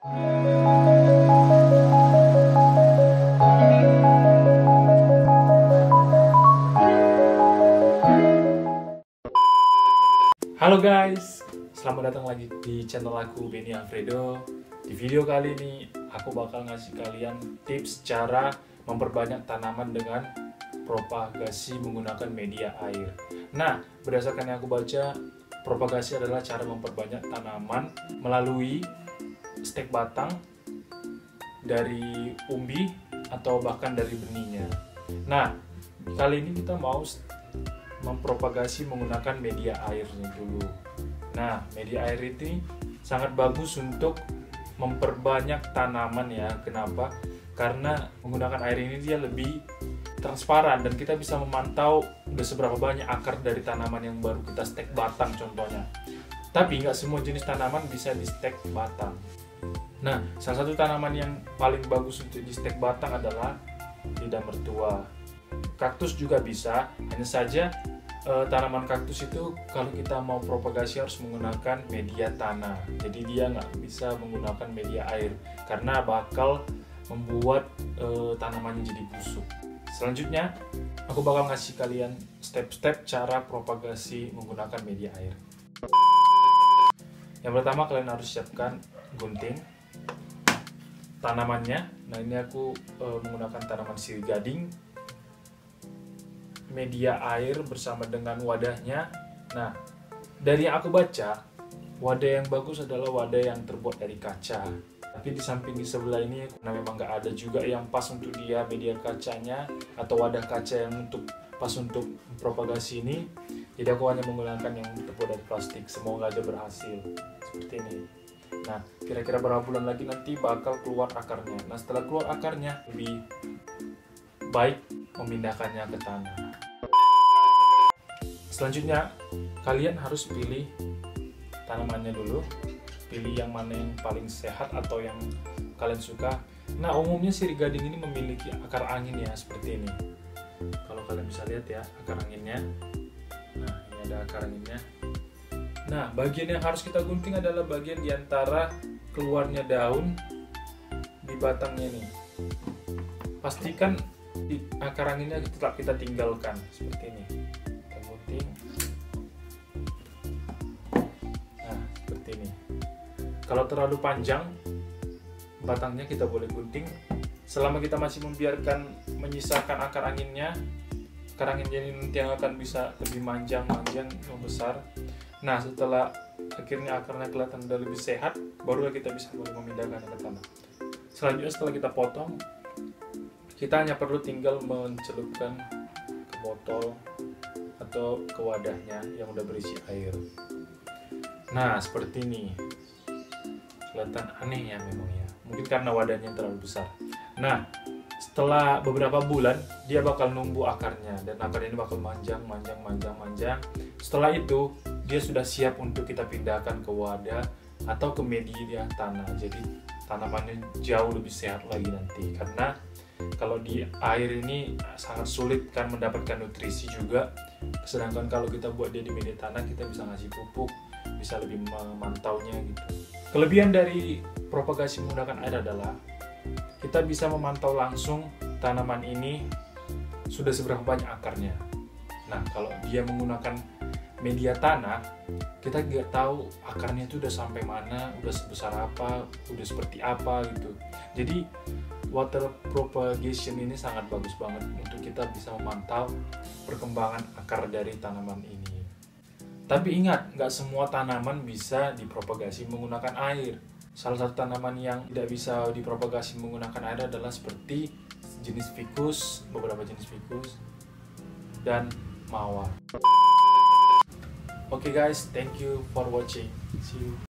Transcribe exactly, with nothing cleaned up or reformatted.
Halo guys, selamat datang lagi di channel aku, Benny Alfredo. Di video kali ini aku bakal ngasih kalian tips cara memperbanyak tanaman dengan propagasi menggunakan media air. Nah, berdasarkan yang aku baca, propagasi adalah cara memperbanyak tanaman melalui stek batang dari umbi atau bahkan dari benihnya. Nah, kali ini kita mau mempropagasi menggunakan media airnya dulu. Nah, media air ini sangat bagus untuk memperbanyak tanaman ya. Kenapa? Karena menggunakan air ini dia lebih transparan dan kita bisa memantau udah seberapa banyak akar dari tanaman yang baru kita stek batang contohnya. Tapi nggak semua jenis tanaman bisa di stek batang. Nah, salah satu tanaman yang paling bagus untuk di stek batang adalah lidah mertua. Kaktus juga bisa, hanya saja eh, tanaman kaktus itu kalau kita mau propagasi harus menggunakan media tanah. Jadi dia nggak bisa menggunakan media air karena bakal membuat eh, tanamannya jadi busuk. Selanjutnya, aku bakal ngasih kalian step-step cara propagasi menggunakan media air. Yang pertama, kalian harus siapkan gunting tanamannya. Nah, ini aku eh, menggunakan tanaman sirih gading, media air bersama dengan wadahnya. Nah, dari yang aku baca, wadah yang bagus adalah wadah yang terbuat dari kaca. Tapi di samping di sebelah ini, karena memang nggak ada juga yang pas untuk dia media kacanya atau wadah kaca yang untuk pas untuk propagasi ini, jadi aku hanya menggunakan yang terbuat dari plastik. Semoga aja berhasil seperti ini. Nah, kira-kira berapa bulan lagi nanti bakal keluar akarnya. Nah, setelah keluar akarnya, lebih baik memindahkannya ke tanah. Selanjutnya, kalian harus pilih tanamannya dulu. Pilih yang mana yang paling sehat atau yang kalian suka. Nah, umumnya sirih gading ini memiliki akar angin ya, seperti ini. Kalau kalian bisa lihat ya, akar anginnya. Nah, ini ada akar anginnya. Nah, bagian yang harus kita gunting adalah bagian di antara keluarnya daun di batangnya nih. Pastikan di akar anginnya tetap kita tinggalkan seperti ini. Kita gunting. Nah, seperti ini. Kalau terlalu panjang batangnya kita boleh gunting. Selama kita masih membiarkan menyisakan akar anginnya, akar anginnya ini nanti yang akan bisa lebih manjang-manjang, membesar. Nah, setelah akhirnya akarnya kelihatan udah lebih sehat, barulah kita bisa boleh memindahkannya ke tanah. Selanjutnya, setelah kita potong, kita hanya perlu tinggal mencelupkan ke botol atau ke wadahnya yang udah berisi air. Nah, seperti ini. Kelihatan aneh ya memang ya. Mungkin karena wadahnya terlalu besar. Nah, setelah beberapa bulan dia bakal numbuh akarnya dan akarnya ini bakal manjang, manjang, manjang, manjang. Setelah itu dia sudah siap untuk kita pindahkan ke wadah atau ke media tanah. Jadi tanamannya jauh lebih sehat lagi nanti karena kalau di air ini sangat sulit kan mendapatkan nutrisi juga. Sedangkan kalau kita buat dia di media tanah, kita bisa ngasih pupuk, bisa lebih memantaunya gitu. Kelebihan dari propagasi menggunakan air adalah kita bisa memantau langsung tanaman ini sudah seberapa banyak akarnya. Nah, kalau dia menggunakan media tanah, kita nggak tahu akarnya itu udah sampai mana, udah sebesar apa, udah seperti apa gitu. Jadi water propagation ini sangat bagus banget untuk kita bisa memantau perkembangan akar dari tanaman ini. Tapi ingat, nggak semua tanaman bisa dipropagasi menggunakan air. Salah satu tanaman yang tidak bisa dipropagasi menggunakan air adalah seperti jenis ficus, beberapa jenis ficus, dan mawar. Oke okay guys, thank you for watching. See you.